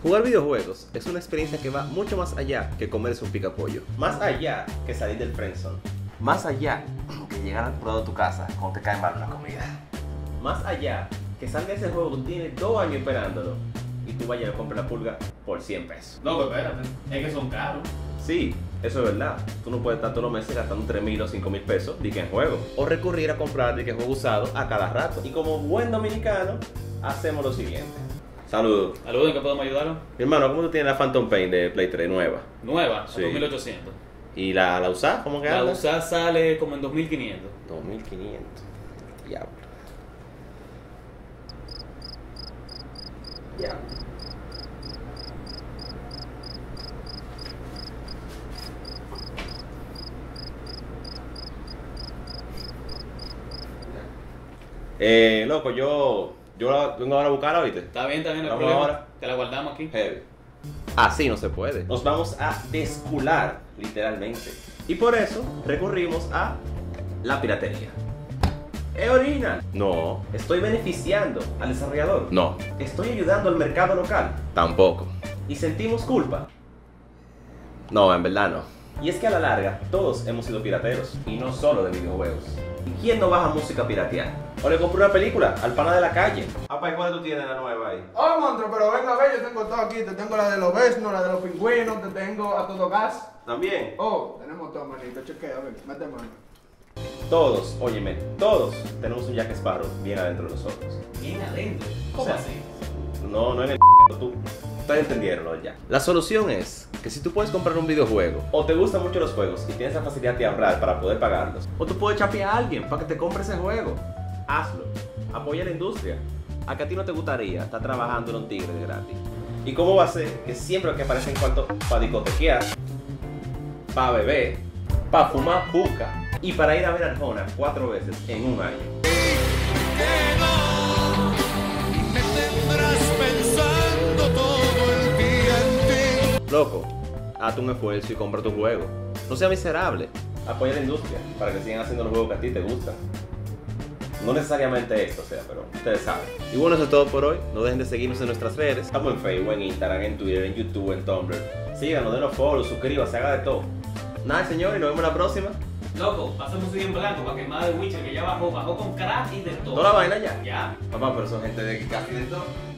Jugar videojuegos es una experiencia que va mucho más allá que comerse un picapollo. Más allá que salir del friendzone. Más allá que llegar al pruebo de tu casa cuando te cae mal la comida. Más allá que salga ese juego que tú tienes 2 años esperándolo y tú vayas a comprar la pulga por 100 pesos. No, pues espérate, es que son caros. Sí, eso es verdad. Tú no puedes estar todos los meses gastando 3.000 o 5.000 pesos de que en juego. O recurrir a comprar de que juego usado a cada rato. Y como buen dominicano, hacemos lo siguiente. Saludos. Saludos, ¿en qué podemos ayudarlo? Mi hermano, ¿cómo tú tienes la Phantom Pain de Play 3 nueva? Nueva, Sí. 2800. ¿Y la usás? ¿Cómo que La anda? usada sale como en 2500. 2.500. Diablo. Diablo. Loco, yo vengo ahora a buscarla, ¿viste? Está bien, no hay Vamos problema. ahora. Te la guardamos aquí. Heavy. Así no se puede. Nos vamos a descular, literalmente. Y por eso recurrimos a la piratería. ¿Es original? No. ¿Estoy beneficiando al desarrollador? No. ¿Estoy ayudando al mercado local? Tampoco. ¿Y sentimos culpa? No, en verdad no. Y es que a la larga, todos hemos sido pirateros. Y no solo de videojuegos. ¿Y quién no baja música pirateada? O le compra una película al pana de la calle. Apa, ¿y cuál tú tienes la nueva ahí? Oh, monstruo, pero venga a ver, yo tengo todo aquí. Te tengo la de los Vesnos, la de los pingüinos, te tengo a todo gas. ¿También? Oh, tenemos todo, manito. Chequea, a ver, mete mano. Todos, óyeme, todos tenemos un Jack Sparrow bien adentro de nosotros. Bien adentro. ¿Cómo O sea, así? No en el tú. Ustedes entendieron lo ya. La solución es que si tú puedes comprar un videojuego o te gustan mucho los juegos y tienes la facilidad de ahorrar para poder pagarlos, o tú puedes chapear a alguien para que te compre ese juego, hazlo. Apoya la industria. A que a ti no te gustaría estar trabajando en un tigre de gratis. ¿Y cómo va a ser que siempre que aparecen cuartos para discotequear, para beber, para fumar juca y para ir a ver a Arjona 4 veces en un año? Me tendrás pensando todo el día en ti. Loco, hazte un esfuerzo y compra tu juego. No seas miserable. Apoya la industria para que sigan haciendo los juegos que a ti te gustan. No necesariamente esto, pero ustedes saben. Y bueno, eso es todo por hoy. No dejen de seguirnos en nuestras redes. Estamos en Facebook, en Instagram, en Twitter, en YouTube, en Tumblr. Síganos, denos follow, suscríbanse, haga de todo. Nada, señores, nos vemos la próxima. Loco, pasa música en blanco para quemar de Witcher que ya bajó con crack y de todo. ¿Toda la vaina ya? Ya. Papá, pero son gente de que casi de todo.